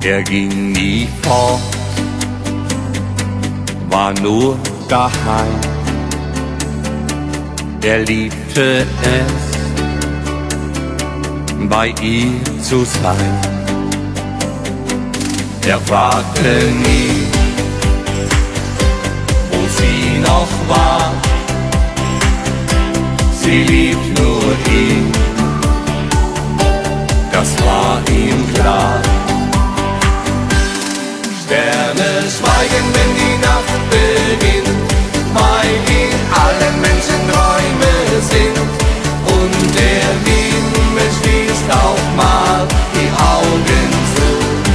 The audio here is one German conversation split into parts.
Er ging nie fort, war nur daheim. Er liebte es, bei ihr zu sein. Er fragte nie, wo sie noch war. Sie liebt nur ihn, das war ihm klar. Sterne schweigen, wenn die Nacht beginnt, weil in allen Menschen Träume sind. Und der Himmel schließt auch mal die Augen zu.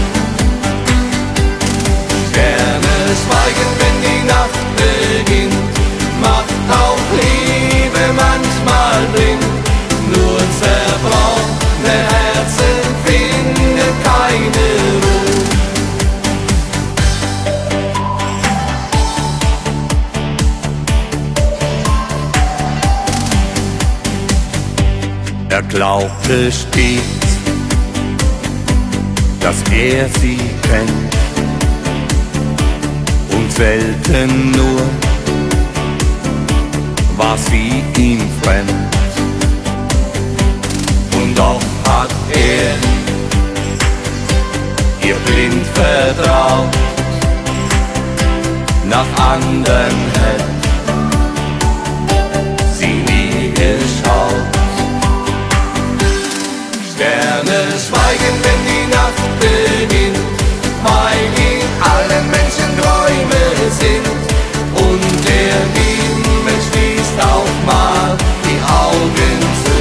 Sterne schweigen, wenn die Nacht beginnt, macht auch Liebe manchmal blind. Nur zerbrochene Herzen finden keine Ruhe. Er glaubte stets, dass er sie kennt, und selten nur war sie ihm fremd. Und doch hat er ihr blind vertraut, nach anderen hätte sie nie geschaut. Sterne schweigen, wenn die Nacht beginnt, weil in allen Menschen Träume sind. Und der Himmel schließt auch mal die Augen zu.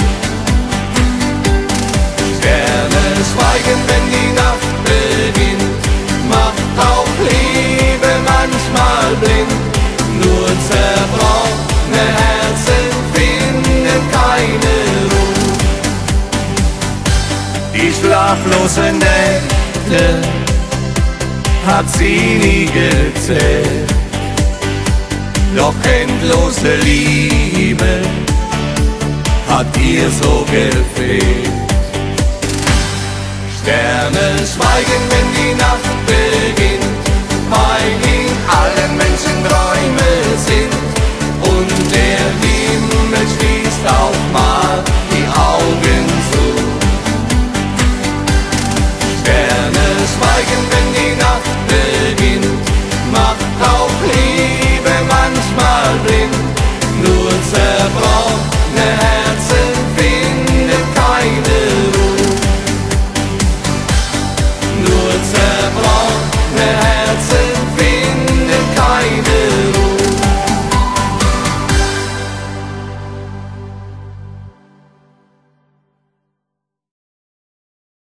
Sterne schweigen, wenn die Nacht beginnt, macht auch Liebe manchmal blind. Nur zerbrochene Herzen finden keine Ruhe. Die schlaflosen Nächte hat sie nie gezählt, doch endlose Liebe hat ihr so gefehlt. Sterne schweigen, wenn die Nacht beginnt, weil in allen Menschen Träume sind. Und der Himmel schließt auch mal die Augen zu. Sterne schweigen, wenn die Nacht beginnt, macht auch Liebe manchmal blind.